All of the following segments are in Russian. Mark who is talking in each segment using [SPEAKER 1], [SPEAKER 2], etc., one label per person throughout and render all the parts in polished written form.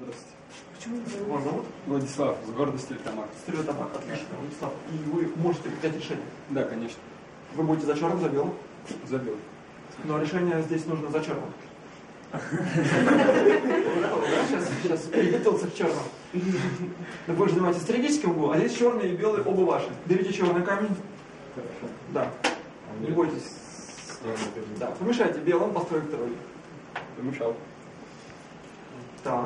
[SPEAKER 1] Здравствуйте.
[SPEAKER 2] Почему вас зовут?
[SPEAKER 1] Владислав, с города Стерлитамак.
[SPEAKER 2] Стерлитамак, отлично, Владислав. И вы можете принять решение?
[SPEAKER 1] Да, конечно.
[SPEAKER 2] Вы будете за черным, за белым?
[SPEAKER 1] За белым.
[SPEAKER 2] Но решение здесь нужно за черным. Сейчас перекатился к черному. Вы же занимаетесь стратегическим углом, а здесь черный и белый оба ваши. Берите черный камень.
[SPEAKER 1] Хорошо.
[SPEAKER 2] Да. Не бойтесь. Да. Помешайте белым, построить второй.
[SPEAKER 1] Помешал.
[SPEAKER 2] Так.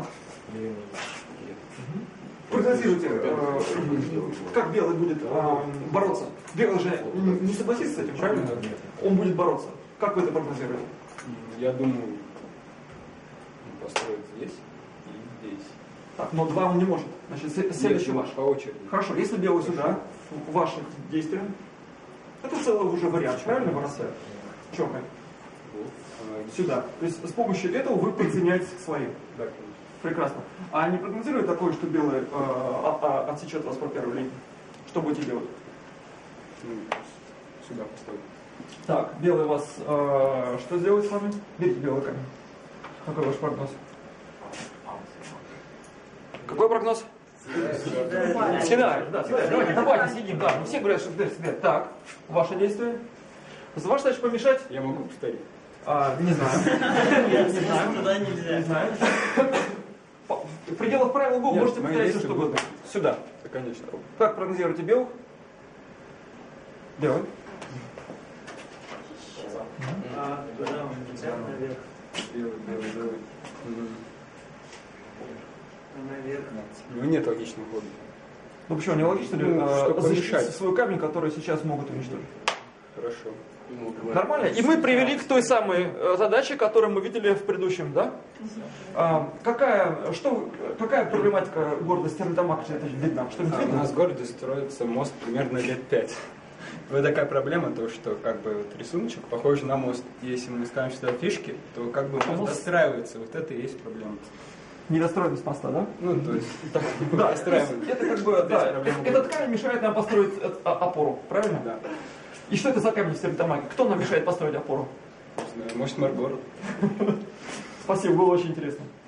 [SPEAKER 2] Прогнозируйте, как белый будет бороться. Белый же не согласится с этим, правильно? Он будет бороться. Как вы это прогнозируете?
[SPEAKER 1] Я думаю, он построит здесь и здесь.
[SPEAKER 2] Так, но два он не может. Значит, следующий ваш.
[SPEAKER 1] По очереди.
[SPEAKER 2] Хорошо, если белый сюда, ваши действия, это целый уже вариант, правильно, бросать? Черный. Сюда. То есть с помощью этого вы подсоединяетесь к своим.
[SPEAKER 1] Да, конечно.
[SPEAKER 2] Прекрасно. А не прогнозирует такое, что белый отсечет вас по первой линии? Что будете делать?
[SPEAKER 1] Сюда поставить.
[SPEAKER 2] Так, белый вас что сделает с вами? Берите белый камень. Какой ваш прогноз? Какой прогноз? Съедаешь, да, съедаешь. Давайте съедим, да. Не все говорят, что съедаешь. Так, ваше действие? Ваша задача помешать?
[SPEAKER 1] Я могу повторить.
[SPEAKER 2] Не знаю. Не знаю.
[SPEAKER 3] Туда нельзя.
[SPEAKER 2] Не знаю. В пределах правил УГО можете повторять все, что угодно. Сюда.
[SPEAKER 1] Да, конечно.
[SPEAKER 2] Как прогнозируете белых? Белый.
[SPEAKER 3] Туда нельзя, наверх.
[SPEAKER 1] Белый.
[SPEAKER 3] Наверх.
[SPEAKER 1] Ну, нет логичного хода.
[SPEAKER 2] Ну почему, не логично ли
[SPEAKER 1] чтобы
[SPEAKER 2] защитить
[SPEAKER 1] помешать.
[SPEAKER 2] свой камень, который сейчас могут уничтожить?
[SPEAKER 1] Хорошо.
[SPEAKER 2] Нормально? И мы привели к той самой задаче, которую мы видели в предыдущем, да? Какая проблематика города Стерлитамак видна? Что-нибудь
[SPEAKER 1] У
[SPEAKER 2] видно?
[SPEAKER 1] нас в городе строится мост примерно лет 5. Вот такая проблема, то что как бы вот рисуночек похож на мост. И если мы ставим сюда фишки, то как бы мост достраивается. Вот это и есть проблема.
[SPEAKER 2] Недостроенность моста, да?
[SPEAKER 1] Ну, то есть,
[SPEAKER 2] Да,
[SPEAKER 1] достраиваем.
[SPEAKER 2] это как бы, да, этот камень мешает нам построить опору, правильно?
[SPEAKER 1] Да.
[SPEAKER 2] И что это за камень в Стерлитамаке? Кто нам мешает построить опору?
[SPEAKER 1] Не знаю, может, Маргород.
[SPEAKER 2] Спасибо, было очень интересно.